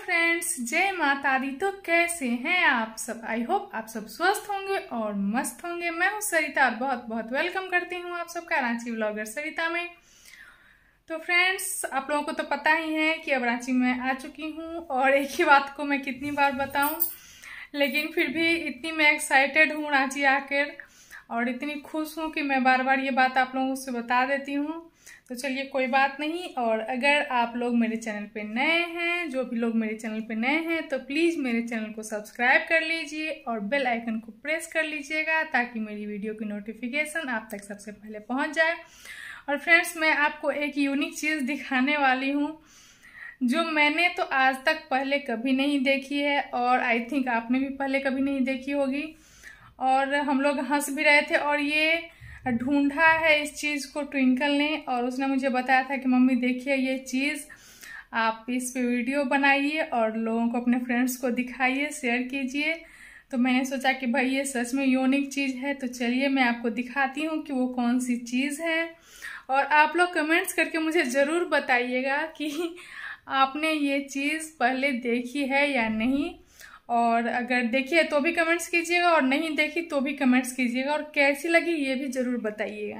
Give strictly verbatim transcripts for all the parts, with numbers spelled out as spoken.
Friends, जय माता दी। तो कैसे हैं आप सब? आई होप आप सब स्वस्थ होंगे और मस्त होंगे। मैं हूं सरिता और बहुत बहुत वेलकम करती हूं आप सबका रांची व्लॉगर सरिता में। तो फ्रेंड्स, आप लोगों को तो पता ही है कि अब रांची में आ चुकी हूं और एक ही बात को मैं कितनी बार बताऊं, लेकिन फिर भी इतनी मैं एक्साइटेड हूं रांची आकर और इतनी खुश हूं कि मैं बार बार ये बात आप लोगों से बता देती हूं। तो चलिए कोई बात नहीं। और अगर आप लोग मेरे चैनल पे नए हैं, जो भी लोग मेरे चैनल पे नए हैं, तो प्लीज़ मेरे चैनल को सब्सक्राइब कर लीजिए और बेल आइकन को प्रेस कर लीजिएगा ताकि मेरी वीडियो की नोटिफिकेशन आप तक सबसे पहले पहुंच जाए। और फ्रेंड्स, मैं आपको एक यूनिक चीज़ दिखाने वाली हूँ जो मैंने तो आज तक पहले कभी नहीं देखी है और आई थिंक आपने भी पहले कभी नहीं देखी होगी। और हम लोग हंस भी रहे थे और ये ढूंढा है इस चीज़ को ट्विंकल ने, और उसने मुझे बताया था कि मम्मी देखिए ये चीज़, आप इस पे वीडियो बनाइए और लोगों को, अपने फ्रेंड्स को दिखाइए, शेयर कीजिए। तो मैंने सोचा कि भाई ये सच में यूनिक चीज़ है, तो चलिए मैं आपको दिखाती हूँ कि वो कौन सी चीज़ है। और आप लोग कमेंट्स करके मुझे ज़रूर बताइएगा कि आपने ये चीज़ पहले देखी है या नहीं, और अगर देखी है तो भी कमेंट्स कीजिएगा और नहीं देखी तो भी कमेंट्स कीजिएगा, और कैसी लगी ये भी ज़रूर बताइएगा।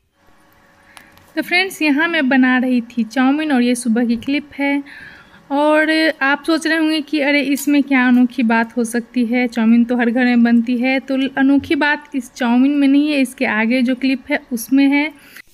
तो फ्रेंड्स, यहाँ मैं बना रही थी चाउमीन और ये सुबह की क्लिप है। और आप सोच रहे होंगे कि अरे इसमें क्या अनोखी बात हो सकती है, चाउमीन तो हर घर में बनती है। तो अनोखी बात इस चाउमीन में नहीं है, इसके आगे जो क्लिप है उसमें है।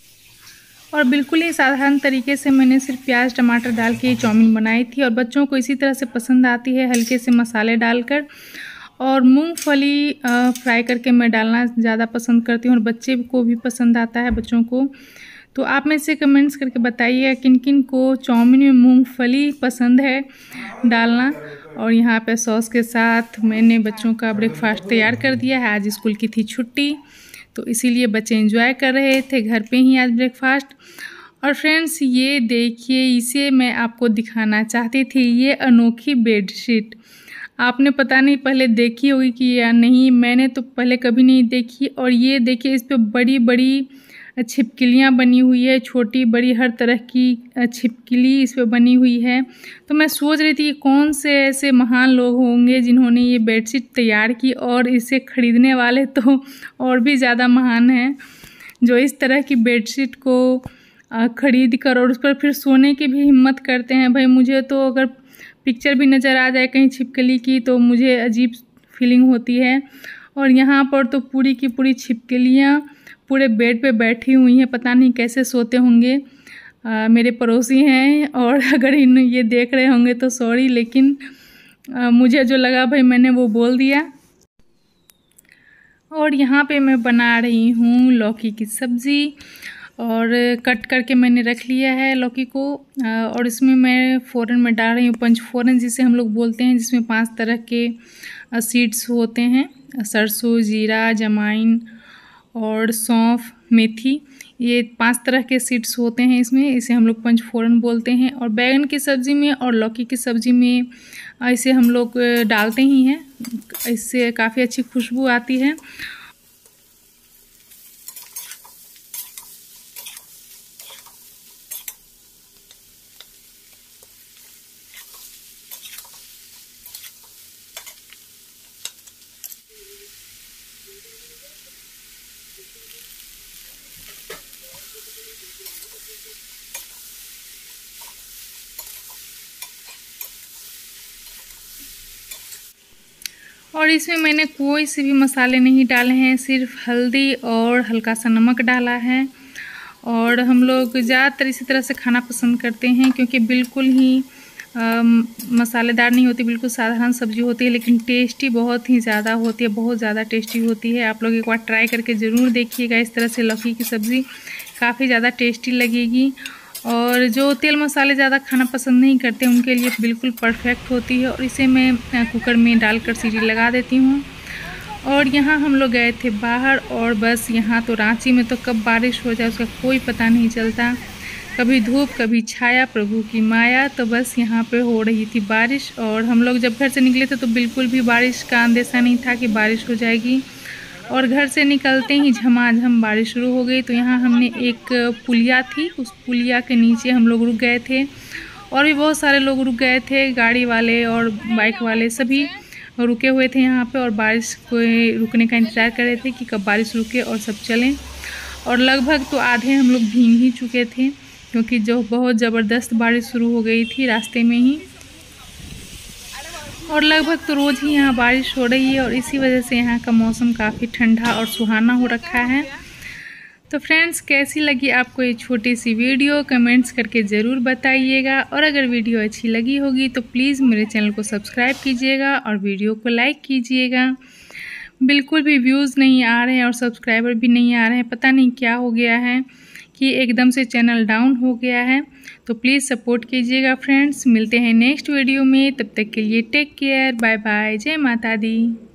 और बिल्कुल ही साधारण तरीके से मैंने सिर्फ प्याज टमाटर डाल के चाउमीन बनाई थी और बच्चों को इसी तरह से पसंद आती है, हल्के से मसाले डालकर। और मूंगफली फ्राई करके मैं डालना ज़्यादा पसंद करती हूँ और बच्चे को भी पसंद आता है, बच्चों को। तो आप में से कमेंट्स करके बताइए किन किन को चाउमीन में मूंगफली पसंद है डालना। और यहाँ पे सॉस के साथ मैंने बच्चों का ब्रेकफास्ट तैयार कर दिया है। आज स्कूल की थी छुट्टी, तो इसीलिए बच्चे एंजॉय कर रहे थे घर पे ही आज ब्रेकफास्ट। और फ्रेंड्स, ये देखिए, इसे मैं आपको दिखाना चाहती थी, ये अनोखी बेडशीट। आपने पता नहीं पहले देखी होगी कि या नहीं, मैंने तो पहले कभी नहीं देखी। और ये देखिए, इस पे बड़ी बड़ी छिपकलियाँ बनी हुई है, छोटी बड़ी हर तरह की छिपकली इस पे बनी हुई है। तो मैं सोच रही थी कि कौन से ऐसे महान लोग होंगे जिन्होंने ये बेडशीट तैयार की, और इसे ख़रीदने वाले तो और भी ज़्यादा महान हैं, जो इस तरह की बेडशीट को ख़रीद कर और उस पर फिर सोने की भी हिम्मत करते हैं। भाई मुझे तो अगर पिक्चर भी नज़र आ जाए कहीं छिपकली की तो मुझे अजीब फीलिंग होती है। और यहाँ पर तो पूरी की पूरी छिपकलियाँ पूरे बेड पे बैठी हुई हैं, पता नहीं कैसे सोते होंगे। आ, मेरे पड़ोसी हैं और अगर इन ये देख रहे होंगे तो सॉरी, लेकिन आ, मुझे जो लगा भाई मैंने वो बोल दिया। और यहाँ पे मैं बना रही हूँ लौकी की सब्ज़ी और कट करके मैंने रख लिया है लौकी को। और इसमें मैं फ़ोरन में डाल रही हूँ पंचफोरन, जिसे हम लोग बोलते हैं, जिसमें पांच तरह के सीड्स होते हैं, सरसों, जीरा, जमाइन और सौंफ, मेथी। ये पांच तरह के सीड्स होते हैं इसमें, इसे हम लोग पंचफोरन बोलते हैं। और बैगन की सब्ज़ी में और लौकी की सब्ज़ी में इसे हम लोग डालते ही हैं, इससे काफ़ी अच्छी खुशबू आती है। और इसमें मैंने कोई से भी मसाले नहीं डाले हैं, सिर्फ हल्दी और हल्का सा नमक डाला है। और हम लोग ज़्यादातर इसी तरह से खाना पसंद करते हैं क्योंकि बिल्कुल ही आ, मसालेदार नहीं होती, बिल्कुल साधारण सब्जी होती है, लेकिन टेस्टी बहुत ही ज़्यादा होती है, बहुत ज़्यादा टेस्टी होती है। आप लोग एक बार ट्राई करके ज़रूर देखिएगा, इस तरह से लौकी की सब्ज़ी काफ़ी ज़्यादा टेस्टी लगेगी। और जो तेल मसाले ज़्यादा खाना पसंद नहीं करते उनके लिए बिल्कुल परफेक्ट होती है। और इसे मैं कुकर में डालकर सीटी लगा देती हूँ। और यहाँ हम लोग गए थे बाहर, और बस यहाँ तो रांची में तो कब बारिश हो जाए उसका कोई पता नहीं चलता, कभी धूप कभी छाया, प्रभु की माया। तो बस यहाँ पे हो रही थी बारिश, और हम लोग जब घर से निकले थे तो बिल्कुल भी बारिश का अंदेशा नहीं था कि बारिश हो जाएगी। और घर से निकलते ही झमाझम बारिश शुरू हो गई। तो यहाँ हमने एक पुलिया थी, उस पुलिया के नीचे हम लोग रुक गए थे और भी बहुत सारे लोग रुक गए थे, गाड़ी वाले और बाइक वाले सभी रुके हुए थे यहाँ पे और बारिश को रुकने का इंतज़ार कर रहे थे कि कब बारिश रुके और सब चलें। और लगभग तो आधे हम लोग भीग ही चुके थे क्योंकि जो बहुत ज़बरदस्त बारिश शुरू हो गई थी रास्ते में ही। और लगभग तो रोज़ ही यहाँ बारिश हो रही है और इसी वजह से यहाँ का मौसम काफ़ी ठंडा और सुहाना हो रखा है। तो फ्रेंड्स, कैसी लगी आपको ये छोटी सी वीडियो कमेंट्स करके ज़रूर बताइएगा। और अगर वीडियो अच्छी लगी होगी तो प्लीज़ मेरे चैनल को सब्सक्राइब कीजिएगा और वीडियो को लाइक कीजिएगा। बिल्कुल भी व्यूज़ नहीं आ रहे हैं और सब्सक्राइबर भी नहीं आ रहे हैं, पता नहीं क्या हो गया है कि एकदम से चैनल डाउन हो गया है। तो प्लीज़ सपोर्ट कीजिएगा फ्रेंड्स। मिलते हैं नेक्स्ट वीडियो में, तब तक के लिए टेक केयर, बाय बाय, जय माता दी।